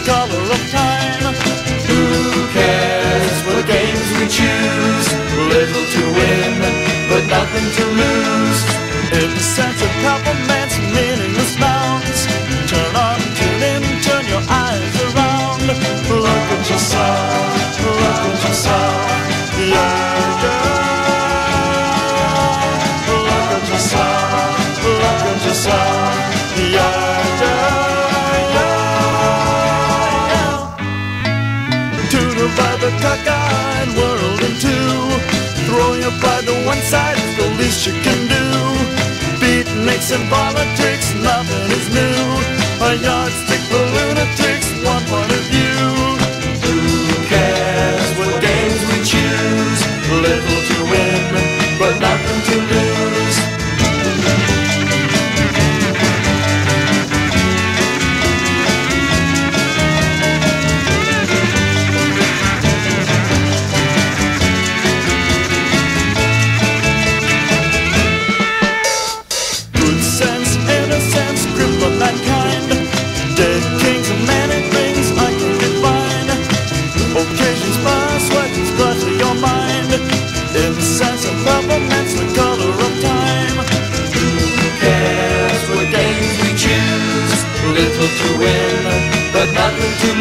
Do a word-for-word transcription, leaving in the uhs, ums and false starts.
color of time. Who cares what games we choose? Little to win, but nothing to lose. Incense and Peppermints, meaningless nouns. Turn on, tune in, turn your eyes around. Look at yourself, look at yourself, yeah, yeah. Look at yourself, look at yourself, yeah, yeah, yeah. Tutor by the cockeyed world in two. Throw your pride to one side, it's the least you can do. Beatniks and politics, nothing is new. A yardstick for lunatics, one point of view. Who cares what games we choose? Little to win, but nothing to lose. Good sense, innocence, crippled mankind. Dead kings and many things I can define. Occasions pass, legends clutter your mind. Incense and peppermints, the color of time. Who cares what games we choose? Little to win, but nothing to